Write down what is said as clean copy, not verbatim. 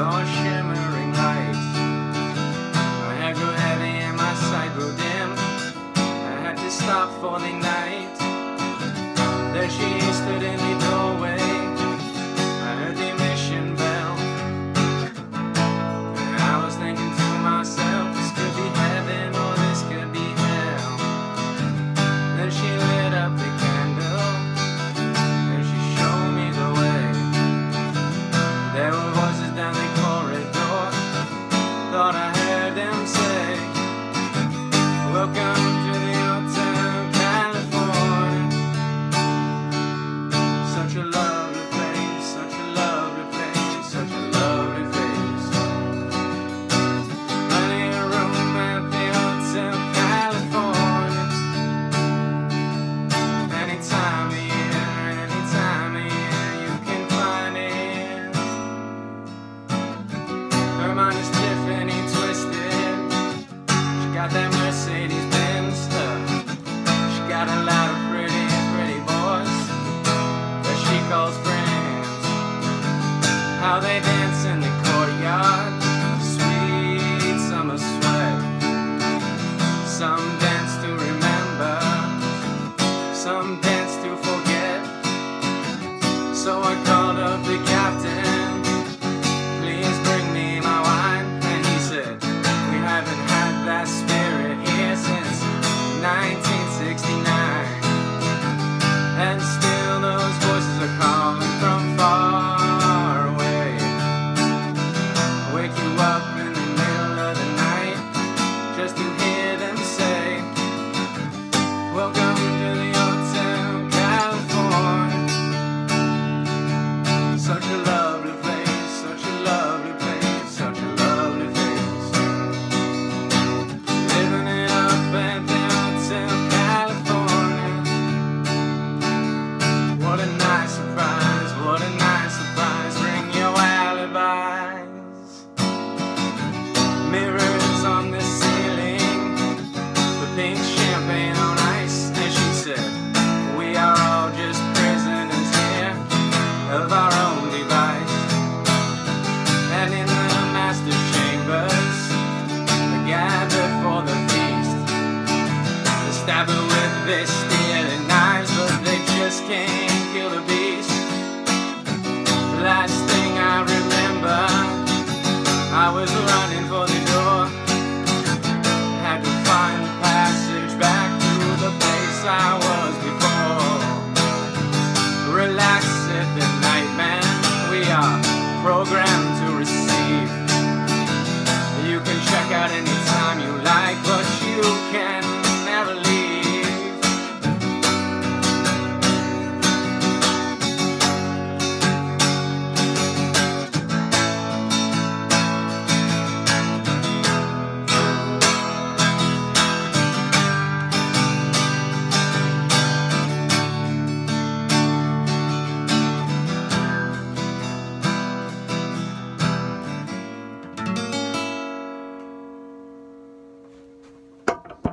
saw shimmering lights. My head grew heavy and my sight grew dim. I had to stop for the night. There she stood in the doorway. I heard the mission bell, and I was thinking to myself, this could be heaven or this could be hell. Then she lit up the candle and she showed me the way. There were voices down the corridor, thought I heard them say, welcome to the Hotel California. Such a lovely place, such a lovely place, such a lovely face. Plenty of room at the Hotel California. Any time of year, you can find it. Her mind is Tiffany twisted. She got that Mercedes Benz. She got a lot of pretty boys that she calls friends. How they dance in the courtyard, sweet summer sweat. Some dance to remember, some dance to forget. So I called up the captain, please bring me my wine. And he said, we haven't had that spirit here since 1969. And still those voices are calling from far away. Wake you up in the middle of the night just to hear them say, welcome to the Hotel California. Such a lovely place, such a lovely place, such a lovely place. Living it up at the Hotel California. What a nice surprise, what a nice surprise. Bring your alibis. Mirrors on the ceiling, the pink champagne on ice. And she said, we are all just prisoners here of our own device. And in the master chambers, we gathered for the feast. Stab her with this